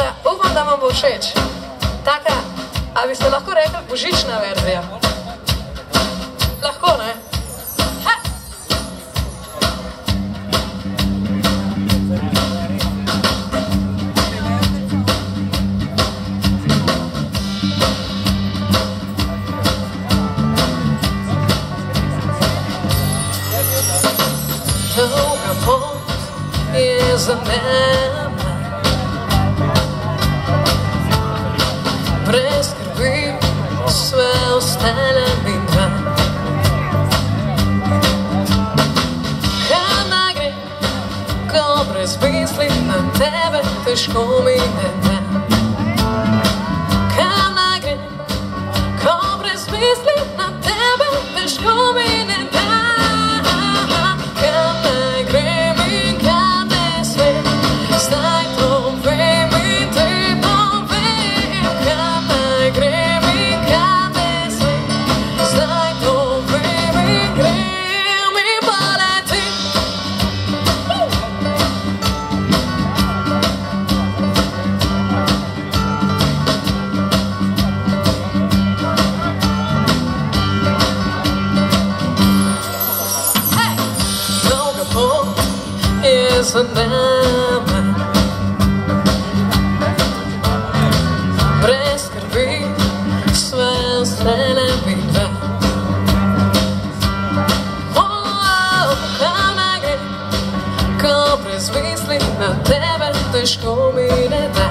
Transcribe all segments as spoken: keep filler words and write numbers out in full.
Ja, upam, da vam bo všeč. Taka, a bi ste lahko rekli božična verzija? Lahko, ne? Ha! Dolga pot je za mene, brez skrbi sve ostane mi dan. Kam naj gre, ko brez misli na tebe težko mi ne da. Kam naj gre, ko brez misli na tebe težko mi ne da. Kam naj grem in kam ne smem, zdaj to vem in te povem. Kam naj grem in kam ne smem, zdaj to vem in grem in poletim. Hej! Dolga pot je za nami, brez skrbi sve ostane mi dan. Oh, kam naj gre, ko brez misli na tebe težko mi ne da.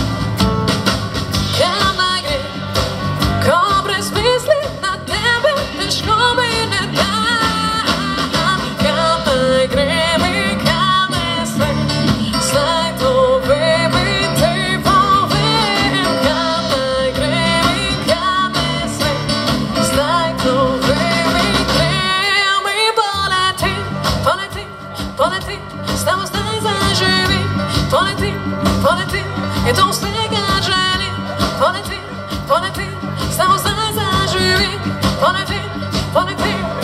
Kam naj gre, ko brez misli na tebe težko mi ne da. Kam naj grem in kam ne smem, zdaj to vem in te povem. Kam naj grem in kam ne smem, zdaj to vem in grem in poletim. Poletim, poletim, samo zdaj zaživim. Poletim, poletim, je to vse, kar želim. Poletim, poletim, samo zdaj zaživim. Poletim, poletim.